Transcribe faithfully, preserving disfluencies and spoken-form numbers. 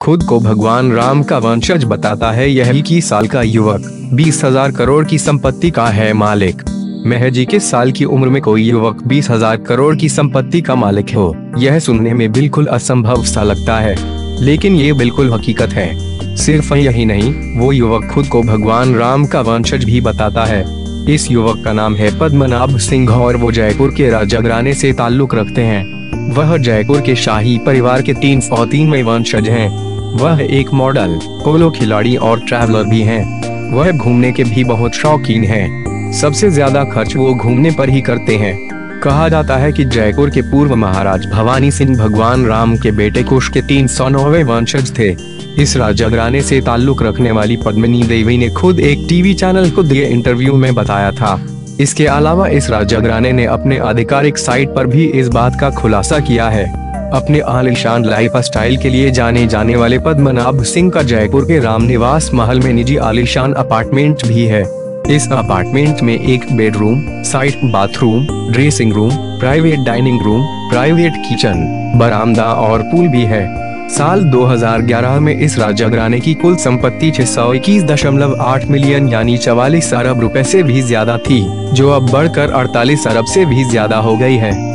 खुद को भगवान राम का वंशज बताता है यह इक्कीस साल का युवक बीस हजार करोड़ की संपत्ति का है मालिक। महज इक्कीस साल की उम्र में कोई युवक बीस हजार करोड़ की संपत्ति का मालिक हो, यह सुनने में बिल्कुल असंभव सा लगता है, लेकिन ये बिल्कुल हकीकत है। सिर्फ यही नहीं, वो युवक खुद को भगवान राम का वंशज भी बताता है। इस युवक का नाम है पद्मनाभ सिंह और वो जयपुर के राजागराने से ताल्लुक रखते हैं। वह जयपुर के शाही परिवार के तीन सौ तीनवें वंशज हैं। वह एक मॉडल, पोलो खिलाड़ी और ट्रैवलर भी हैं। वह घूमने के भी बहुत शौकीन हैं। सबसे ज्यादा खर्च वो घूमने पर ही करते हैं। कहा जाता है कि जयपुर के पूर्व महाराज भवानी सिंह भगवान राम के बेटे कुश के तीन सौ नौवे वंशज थे। इस राजागराने से ताल्लुक रखने वाली पद्मिनी देवी ने खुद एक टीवी चैनल को दिए इंटरव्यू में बताया था। इसके अलावा इस राजागराने ने अपने आधिकारिक साइट पर भी इस बात का खुलासा किया है। अपने आलीशान लाइफ स्टाइल के लिए जाने जाने वाले पद्मनाभ सिंह का जयपुर के रामनिवास महल में निजी आलीशान अपार्टमेंट भी है। इस अपार्टमेंट में एक bedroom, side bathroom, dressing room, private dining room, private kitchen, बरामदा और पूल भी है। साल दो हज़ार ग्यारह में इस राजागराने की कुल संपत्ति छह सौ इक्कीस दशमलव आठ मिलियन यानी चवालीस अरब रुपए से भी ज्यादा थी, जो अब बढ़कर अड़तालीस अरब से भी ज्यादा हो गई है।